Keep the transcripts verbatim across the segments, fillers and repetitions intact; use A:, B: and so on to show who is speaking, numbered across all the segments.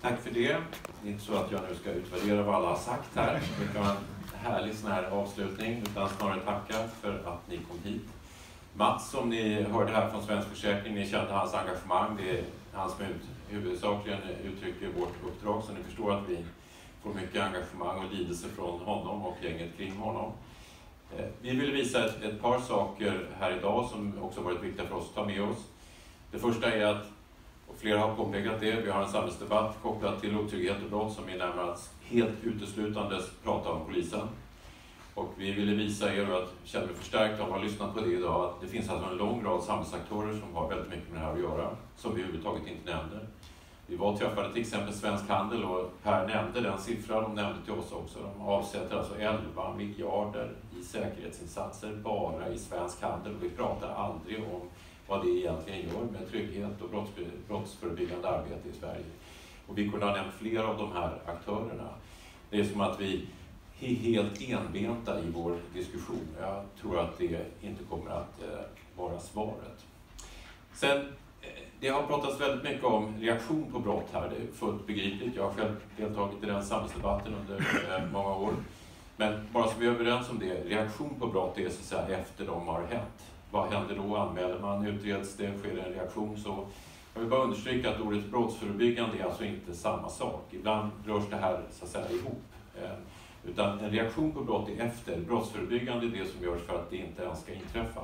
A: Tack för det. Det är inte så att jag nu ska utvärdera vad alla har sagt här. Det kan vara en härlig sån här avslutning, utan snarare tacka för att ni kom hit. Mats, som ni hörde här från Svensk Försäkring, ni kände hans engagemang. Det är han som huvudsakligen uttrycker vårt uppdrag, så ni förstår att vi får mycket engagemang och lidelse från honom och gänget kring honom. Vi vill visa ett, ett par saker här idag som också varit viktiga för oss att ta med oss. Det första är att, och flera har påpekat det, vi har en samhällsdebatt kopplad till otrygghet och brott som vi närmare helt uteslutande pratar om polisen. Och vi ville visa er, och att känner mig förstärkt om att ha lyssnat på det idag, att det finns alltså en lång rad samhällsaktörer som har väldigt mycket med det här att göra, som vi överhuvudtaget inte nämnde. Vi var och träffade till exempel Svensk Handel, och Per nämnde den siffran, de nämnde till oss också. De avsätter alltså elva miljarder i säkerhetsinsatser bara i Svensk Handel, och vi pratar aldrig om vad det egentligen gör med trygghet och brotts, brottsförebyggande arbete i Sverige. Och vi kunde ha nämnt flera av de här aktörerna. Det är som att vi är helt enbenta i vår diskussion. Jag tror att det inte kommer att eh, vara svaret. Sen, eh, det har pratats väldigt mycket om reaktion på brott här. Det är fullt begripligt. Jag har själv deltagit i den samhällsdebatten under eh, många år. Men bara så vi är överens om det, reaktion på brott är så att säga efter de har hänt. Vad händer då? Anmäler man, utreds det, sker en reaktion? Så jag vill bara understryka att ordet brottsförebyggande är alltså inte samma sak. Ibland rörs det här så att säga ihop. Eh, Utan en reaktion på brott är efter. Brottsförebyggande är det som görs för att det inte ens ska inträffa.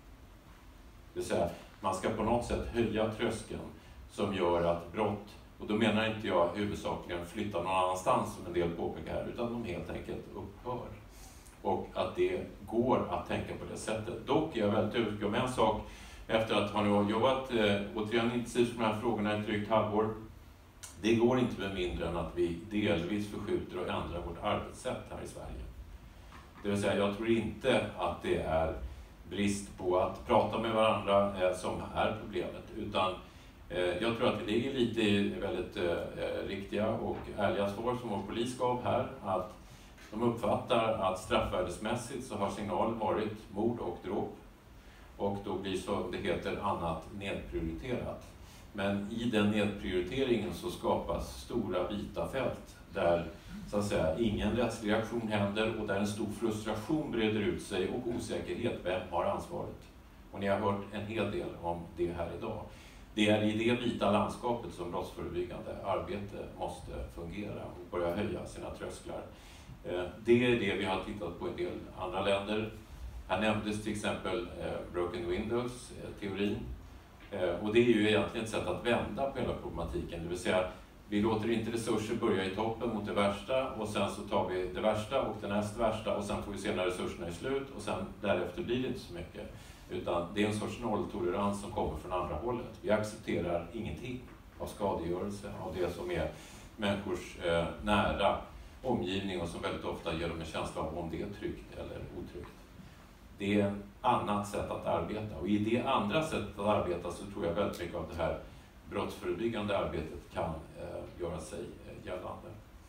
A: Det vill säga, man ska på något sätt höja tröskeln som gör att brott, och då menar inte jag huvudsakligen flytta någon annanstans som en del påpekar här, utan de helt enkelt upphör. Och att det går att tänka på det sättet. Dock är jag väldigt övertygad om en sak, efter att ha nu jobbat eh, återigen intensivt med de här frågorna i ett drygt halvår. Det går inte med mindre än att vi delvis förskjuter och ändrar vårt arbetssätt här i Sverige. Det vill säga, jag tror inte att det är brist på att prata med varandra eh, som är problemet. Utan eh, jag tror att det ligger lite i väldigt eh, riktiga och ärliga svar som vår polis gav här. Att de uppfattar att straffvärdesmässigt så har signalen varit mord och dråp. Och då blir, som det heter, annat nedprioriterat. Men i den nedprioriteringen så skapas stora vita fält där så att säga ingen rättslig reaktion händer, och där en stor frustration breder ut sig och osäkerhet. Vem har ansvaret? Och ni har hört en hel del om det här idag. Det är i det vita landskapet som brottsförebyggande arbete måste fungera och börja höja sina trösklar. Det är det vi har tittat på i en del andra länder. Här nämndes till exempel Broken Windows-teorin. Och det är ju egentligen ett sätt att vända på hela problematiken. Det vill säga, vi låter inte resurser börja i toppen mot det värsta, och sen så tar vi det värsta och det näst värsta, och sen får vi se när resurserna är slut, och sen därefter blir det inte så mycket. Utan det är en sorts nolltolerans som kommer från andra hållet. Vi accepterar ingenting av skadegörelse, av det som är människors eh, nära omgivning, och som väldigt ofta ger dem en känsla av om det är tryggt eller otryggt. Det är ett annat sätt att arbeta, och i det andra sättet att arbeta så tror jag väldigt mycket av det här brottsförebyggande arbetet kan eh, göra sig eh, gällande.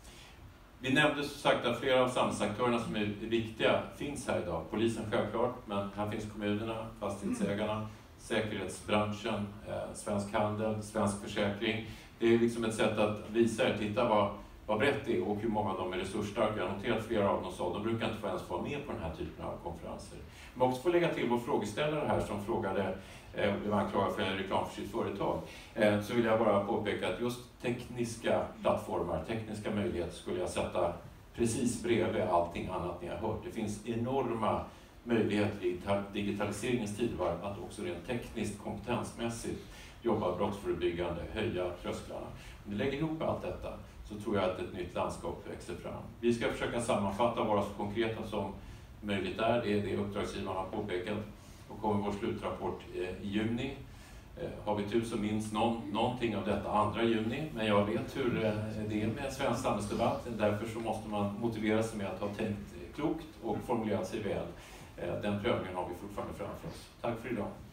A: Vi nämnde så sagt att flera av samhällsaktörerna som är viktiga finns här idag. Polisen självklart, men här finns kommunerna, fastighetsägarna, säkerhetsbranschen, eh, Svensk Handel, Svensk Försäkring. Det är liksom ett sätt att visa er, titta vad vad brett det är och hur många av dem är resursstarka. Jag har noterat flera av dem sa, de brukar inte få ens vara med på den här typen av konferenser. Men också få lägga till vår frågeställare här som frågade, eh, blev anklagad för en reklam för sitt företag. Eh, så vill jag bara påpeka att just tekniska plattformar, tekniska möjligheter skulle jag sätta precis bredvid allting annat ni har hört. Det finns enorma möjligheter i digitaliseringens tidevarv att också rent tekniskt, kompetensmässigt jobba brottsförebyggande, höja trösklarna. Om ni lägger ihop allt detta så tror jag att ett nytt landskap växer fram. Vi ska försöka sammanfatta och vara så konkreta som möjligt är. Det är det uppdragsgivaren har påpekat. Och kommer vår slutrapport i juni. Har vi tur så minns någon, någonting av detta andra juni. Men jag vet hur det är med svensk samhällsdebatt. Därför så måste man motivera sig med att ha tänkt klokt och formulerat sig väl. Den prövningen har vi fortfarande framför oss. Tack för idag.